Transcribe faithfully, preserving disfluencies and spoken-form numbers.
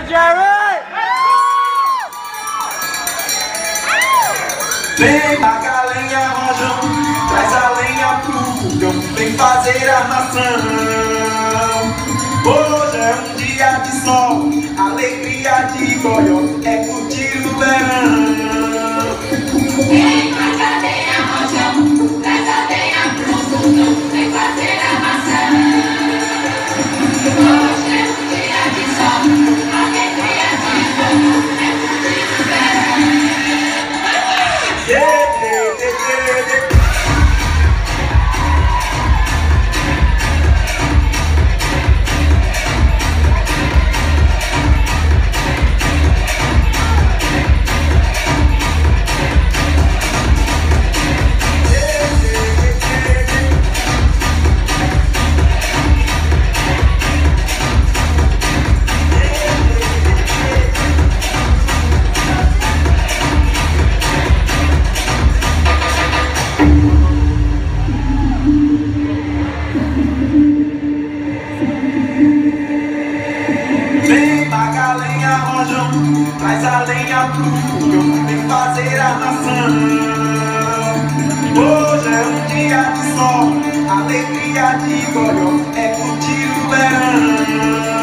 Jerry! Vem pagar lenha, rojão, traz a lenha pro fogão, vem fazer armação. Hoje é um dia de sol, alegria de goió, é curtir o verão. Vem pagar lenha, rojão, traz a lenha pro fogão, vem fazer armação. Hoje é um dia de sol, alegria de goió, é curtir o verão. Yeah, yeah, yeah, yeah. Vem pagar lenha, rojão, traz a lenha pro fogão, vem fazer armação. Hoje é um dia de sol, alegria de goió, é curtir o verão.